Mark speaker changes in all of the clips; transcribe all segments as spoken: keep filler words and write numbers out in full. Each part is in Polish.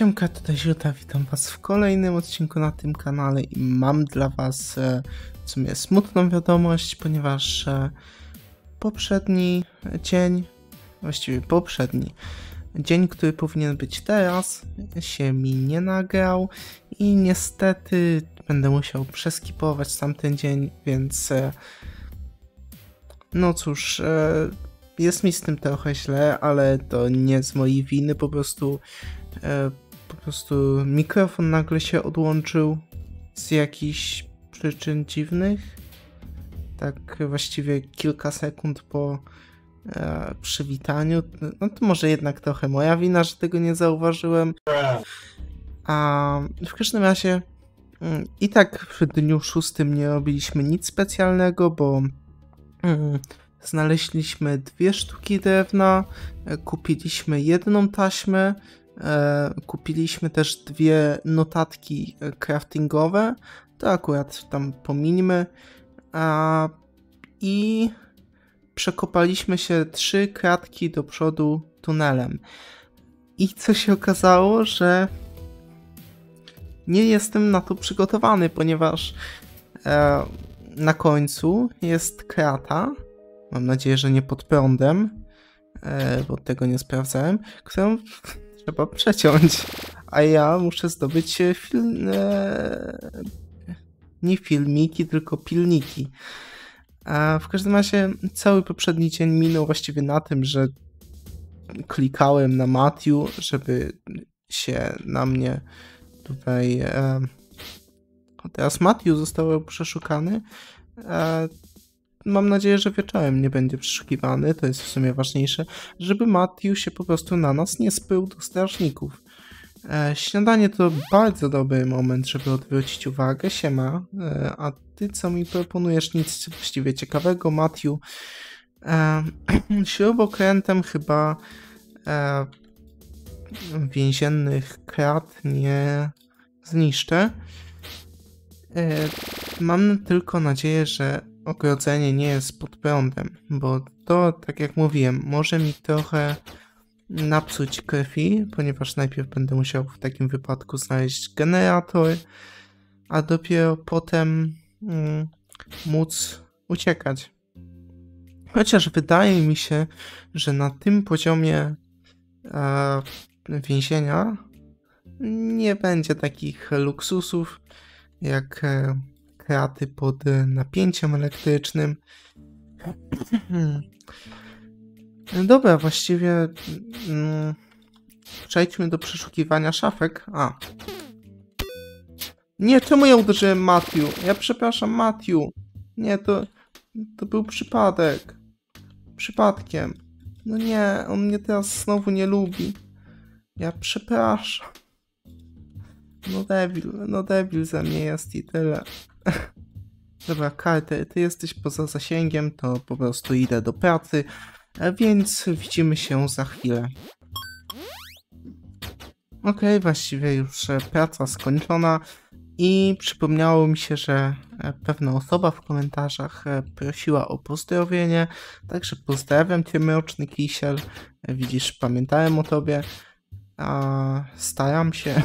Speaker 1: Siemka, tutaj Ziuta, witam was w kolejnym odcinku na tym kanale i mam dla was e, w sumie smutną wiadomość, ponieważ e, poprzedni dzień, właściwie poprzedni dzień, który powinien być teraz, się mi nie nagrał i niestety będę musiał przeskipować tamten dzień, więc e, no cóż, e, jest mi z tym trochę źle, ale to nie z mojej winy, po prostu e, po prostu mikrofon nagle się odłączył z jakichś przyczyn dziwnych. Tak właściwie kilka sekund po e, przywitaniu. No to może jednak trochę moja wina, że tego nie zauważyłem. A w każdym razie mm, i tak w dniu szóstym nie robiliśmy nic specjalnego, bo mm, znaleźliśmy dwie sztuki drewna, e, kupiliśmy jedną taśmę, e, kupiliśmy też dwie notatki e, craftingowe, to akurat tam pomińmy, a, i przekopaliśmy się trzy kratki do przodu tunelem. I co się okazało, że nie jestem na to przygotowany, ponieważ e, na końcu jest krata, mam nadzieję, że nie pod prądem, e, bo tego nie sprawdzałem, którą trzeba przeciąć, a ja muszę zdobyć fil... E, nie filmiki, tylko pilniki. A w każdym razie cały poprzedni dzień minął właściwie na tym, że klikałem na Matthew, żeby się na mnie tutaj... E, teraz Matthew został przeszukany. E, mam nadzieję, że wieczorem nie będzie przeszukiwany, to jest w sumie ważniejsze, żeby Matthew się po prostu na nas nie spył do strażników. E, śniadanie to bardzo dobry moment, żeby odwrócić uwagę. Siema, e, a ty co mi proponujesz? Nic właściwie ciekawego, Matthew. E, śrubokrętem chyba e, więziennych krat nie zniszczę. E, mam tylko nadzieję, że ogrodzenie nie jest pod prądem, bo to, tak jak mówiłem, może mi trochę napsuć krwi, ponieważ najpierw będę musiał w takim wypadku znaleźć generator, a dopiero potem mm, móc uciekać. Chociaż wydaje mi się, że na tym poziomie e, więzienia nie będzie takich luksusów jak e, kraty pod napięciem elektrycznym. Dobra, właściwie mm, przejdźmy do przeszukiwania szafek. A. Nie, czemu ja uderzyłem Matthew? Ja przepraszam, Matthew. Nie, to, to był przypadek. Przypadkiem. No nie, on mnie teraz znowu nie lubi. Ja przepraszam. No debil, no debil ze mnie jest i tyle. Dobra, Carter, ty jesteś poza zasięgiem, to po prostu idę do pracy, więc widzimy się za chwilę. Okej, okay, właściwie już praca skończona i przypomniało mi się, że pewna osoba w komentarzach prosiła o pozdrowienie, także pozdrawiam cię, Mroczny Kisiel. Widzisz, pamiętałem o tobie, a staram się.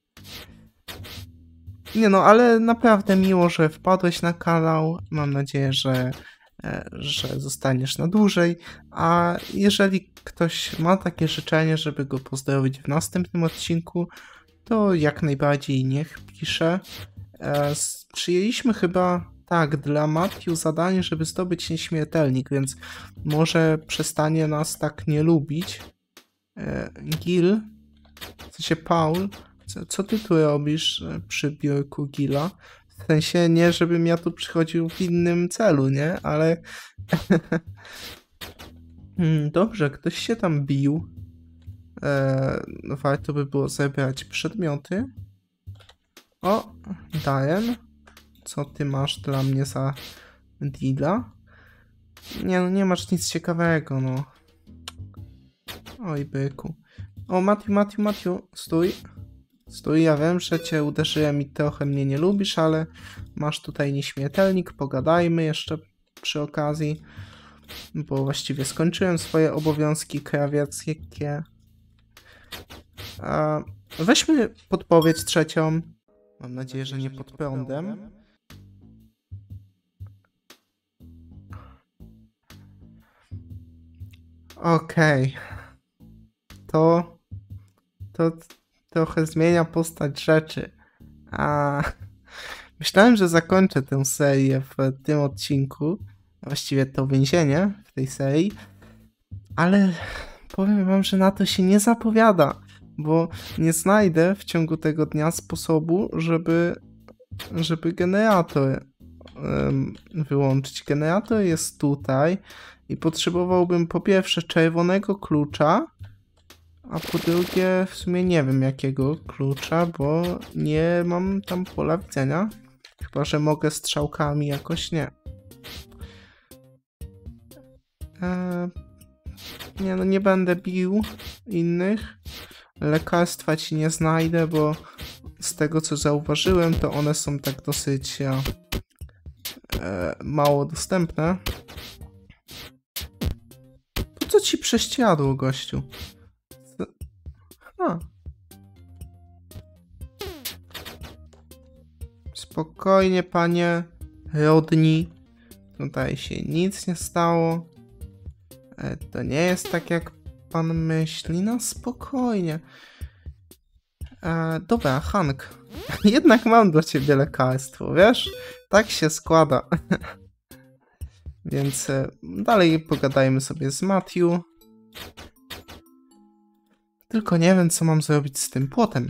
Speaker 1: Nie no, ale naprawdę miło, że wpadłeś na kanał. Mam nadzieję, że, że zostaniesz na dłużej. A jeżeli ktoś ma takie życzenie, żeby go pozdrowić w następnym odcinku, to jak najbardziej niech pisze. Przyjęliśmy chyba, tak, dla Matthew zadanie, żeby zdobyć nieśmiertelnik, więc może przestanie nas tak nie lubić. Gil, w sensie Paul, Co, co ty tu robisz przy biurku Gila? W sensie nie, żebym ja tu przychodził w innym celu, nie? Ale... Dobrze, ktoś się tam bił. Eee, warto by było zebrać przedmioty. O, Darren. Co ty masz dla mnie za deala? Nie, no nie masz nic ciekawego, no. Oj, byku. O, Matthew, Matthew, Matthew, stój. Stój, ja wiem, że cię uderzyłem i trochę mnie nie lubisz, ale masz tutaj nieśmiertelnik, pogadajmy jeszcze przy okazji, bo właściwie skończyłem swoje obowiązki krawieckie. A, Weźmy podpowiedź trzecią. Mam nadzieję, że nie pod prądem. Okej. Okay. To... To trochę zmienia postać rzeczy. A... Myślałem, że zakończę tę serię w tym odcinku. Właściwie to więzienie w tej serii. Ale powiem wam, że na to się nie zapowiada. Bo nie znajdę w ciągu tego dnia sposobu, żeby, żeby generator um, wyłączyć. Generator jest tutaj i potrzebowałbym po pierwsze czerwonego klucza, a po drugie w sumie nie wiem jakiego klucza, bo nie mam tam pola widzenia. Chyba że mogę strzałkami, jakoś nie. Eee, nie no, nie będę bił innych. Lekarstwa ci nie znajdę, bo z tego co zauważyłem, to one są tak dosyć e, mało dostępne. To co ci prześciadło, gościu? A. Spokojnie, panie Rodni. Tutaj się nic nie stało. E, to nie jest tak jak pan myśli, no spokojnie. E, dobra, Hank. Jednak mam dla ciebie lekarstwo, wiesz? Tak się składa. Więc e, dalej pogadajmy sobie z Matthew. Tylko nie wiem, co mam zrobić z tym płotem.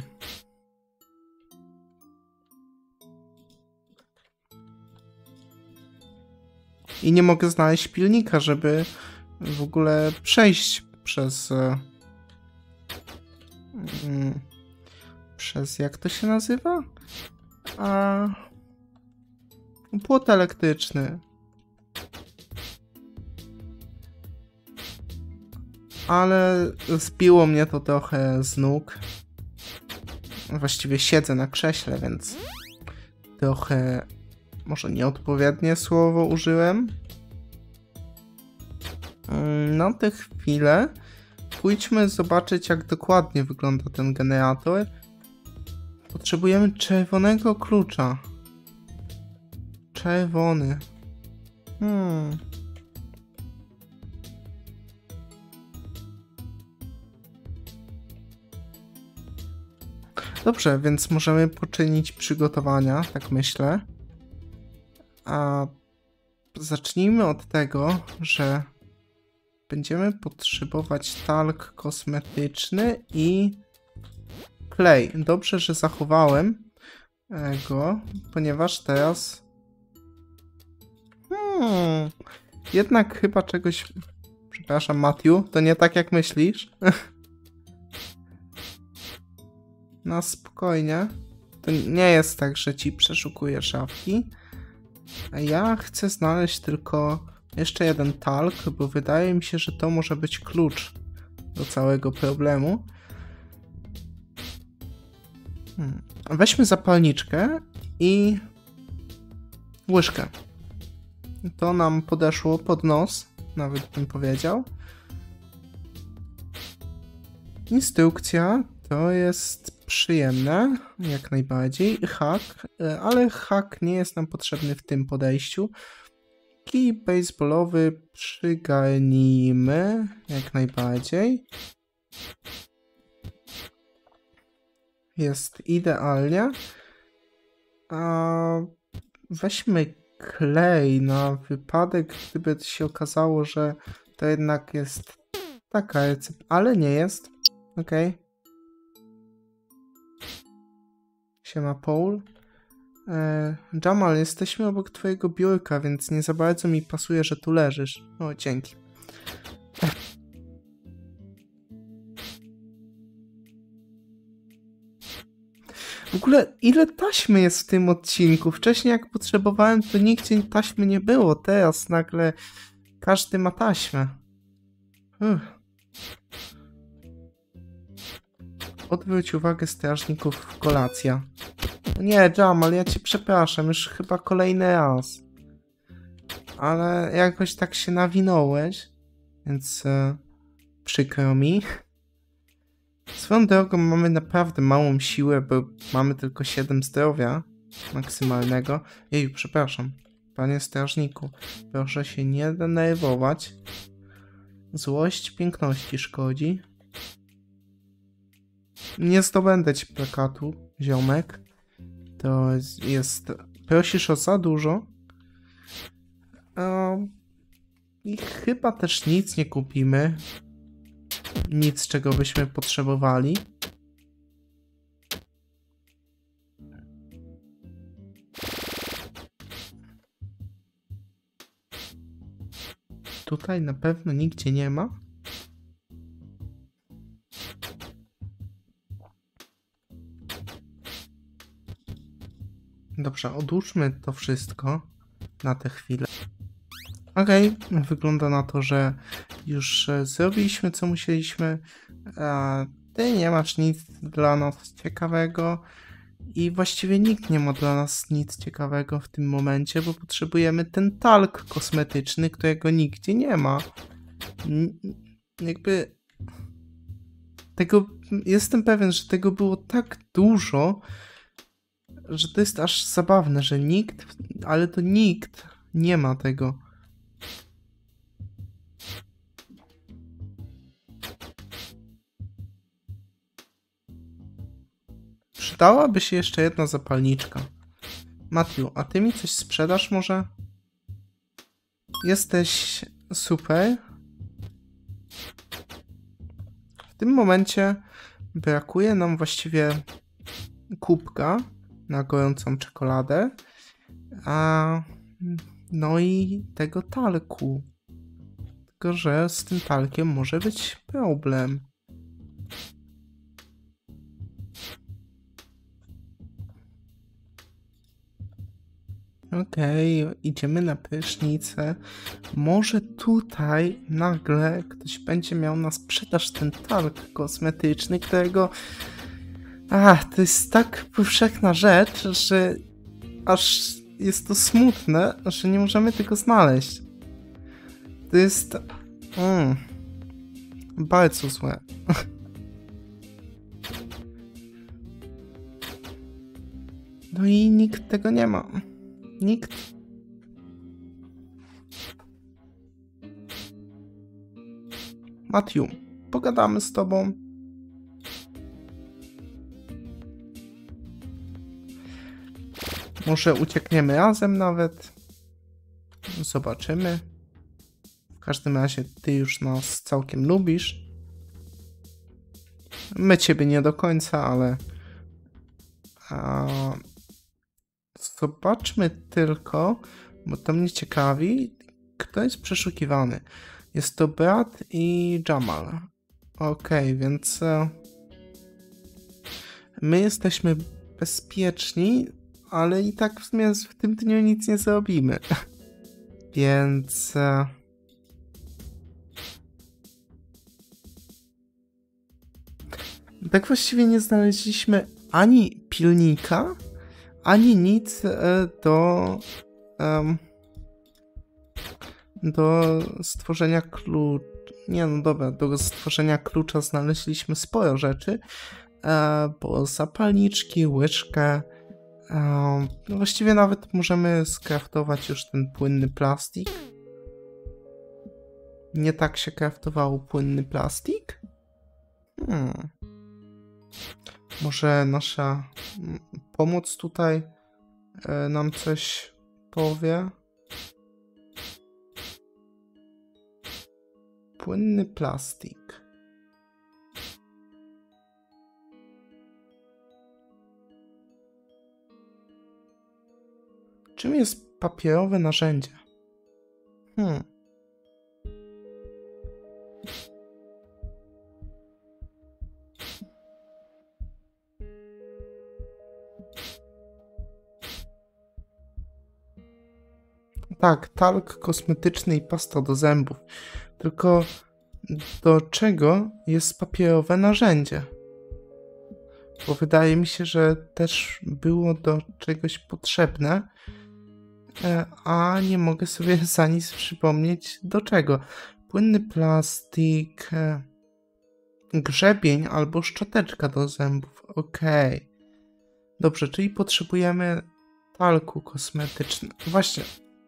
Speaker 1: I nie mogę znaleźć pilnika, żeby w ogóle przejść przez... Mm, przez... jak to się nazywa? A... Płot elektryczny. Ale zbiło mnie to trochę z nóg. Właściwie siedzę na krześle, więc trochę... może nieodpowiednie słowo użyłem. Na tę chwilę pójdźmy zobaczyć, jak dokładnie wygląda ten generator. Potrzebujemy czerwonego klucza. Czerwony. Hmm. Dobrze, więc możemy poczynić przygotowania, tak myślę. A zacznijmy od tego, że będziemy potrzebować talk kosmetyczny i klej. Dobrze, że zachowałem go, ponieważ teraz... Hmm, jednak chyba czegoś... Przepraszam, Matthew, to nie tak jak myślisz. No spokojnie. To nie jest tak, że ci przeszukuję szafki. Ja chcę znaleźć tylko jeszcze jeden talk, bo wydaje mi się, że to może być klucz do całego problemu. Hmm. Weźmy zapalniczkę i łyżkę. To nam podeszło pod nos, nawet bym powiedział. Instrukcja to jest przyjemne, jak najbardziej. Hak, ale hak nie jest nam potrzebny w tym podejściu. Kij baseballowy przygarnijmy, jak najbardziej. Jest idealnie. A weźmy klej na wypadek, gdyby się okazało, że to jednak jest taka recepta, ale nie jest. Okej. Okay. Siema, Paul. E, Jamal, jesteśmy obok twojego biurka, więc nie za bardzo mi pasuje, że tu leżysz. O, dzięki. W ogóle, ile taśmy jest w tym odcinku? Wcześniej jak potrzebowałem, to nigdzie taśmy nie było. Teraz nagle każdy ma taśmę. Uff. Odwróć uwagę strażników, kolacja. Nie, Jamal, ja cię przepraszam, już chyba kolejny raz. Ale jakoś tak się nawinąłeś, więc e, przykro mi. Swoją drogą mamy naprawdę małą siłę, bo mamy tylko siedem zdrowia maksymalnego. Jej, przepraszam, panie strażniku, proszę się nie denerwować. Złość piękności szkodzi. Nie zdobędę ci plakatu, ziomek. To jest... Prosisz o za dużo. Um, I chyba też nic nie kupimy. Nic, czego byśmy potrzebowali. Tutaj na pewno nigdzie nie ma. Dobrze, odłóżmy to wszystko na tę chwilę. Okej, okay. Wygląda na to, że już zrobiliśmy, co musieliśmy. A ty nie masz nic dla nas ciekawego i właściwie nikt nie ma dla nas nic ciekawego w tym momencie, bo potrzebujemy ten talk kosmetyczny, którego nigdzie nie ma. N jakby tego, jestem pewien, że tego było tak dużo, że to jest aż zabawne, że nikt, ale to nikt nie ma tego. Przydałaby się jeszcze jedna zapalniczka. Matthew, a ty mi coś sprzedasz może? Jesteś super. W tym momencie brakuje nam właściwie kubka na gorącą czekoladę, a no i tego talku. Tylko że z tym talkiem może być problem. Okej, okay, idziemy na prysznicę. Może tutaj nagle ktoś będzie miał na sprzedaż ten talk kosmetyczny, którego... Ach, to jest tak powszechna rzecz, że aż jest to smutne, że nie możemy tego znaleźć. To jest... Mm, bardzo złe. No i nikt tego nie ma. Nikt. Matthew, pogadamy z tobą. Może uciekniemy razem nawet. Zobaczymy. W każdym razie ty już nas całkiem lubisz. My ciebie nie do końca, ale... A... Zobaczmy tylko, bo to mnie ciekawi, kto jest przeszukiwany. Jest to Brad i Jamal. Okej, okay, więc my jesteśmy bezpieczni, ale i tak w sumie w tym dniu nic nie zrobimy. Więc... Tak właściwie nie znaleźliśmy ani pilnika, ani nic do, um, do stworzenia klucza. Nie, no dobra, do stworzenia klucza znaleźliśmy sporo rzeczy, e, bo zapalniczki, łyżkę. E, no właściwie nawet możemy skraftować już ten płynny plastik. Nie tak się kraftowało płynny plastik? Hmm. Może nasza pomoc tutaj e, nam coś powie? Płynny plastik. Czym jest papierowe narzędzie? Hmm. Tak, talk kosmetyczny i pasta do zębów. Tylko do czego jest papierowe narzędzie? Bo wydaje mi się, że też było do czegoś potrzebne, a nie mogę sobie za nic przypomnieć do czego. Płynny plastik, grzebień albo szczoteczka do zębów. Okej. Okay. Dobrze, czyli potrzebujemy talku kosmetycznego. Właśnie.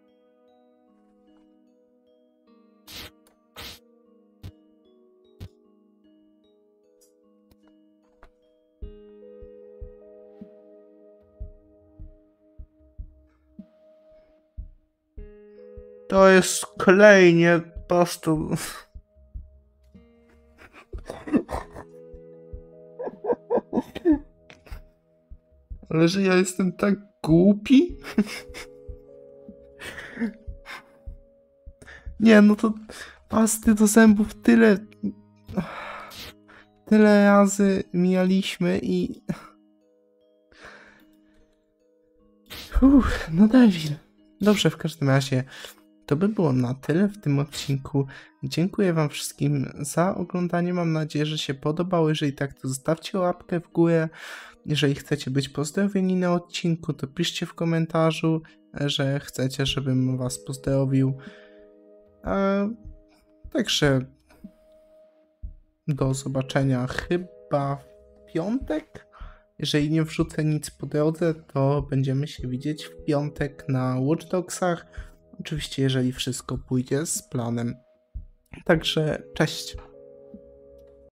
Speaker 1: To jest kolejnie pasta. Ale że ja jestem tak głupi? Nie, no to pasty do zębów tyle... Tyle razy mijaliśmy i... Uff, no Devil. Dobrze, w każdym razie to by było na tyle w tym odcinku. Dziękuję wam wszystkim za oglądanie. Mam nadzieję, że się podobało. Jeżeli tak, to zostawcie łapkę w górę. Jeżeli chcecie być pozdrowieni na odcinku, to piszcie w komentarzu, że chcecie, żebym was pozdrowił. E, także do zobaczenia chyba w piątek. Jeżeli nie wrzucę nic po drodze, to będziemy się widzieć w piątek na Watch Dogsach. Oczywiście, jeżeli wszystko pójdzie z planem. Także cześć.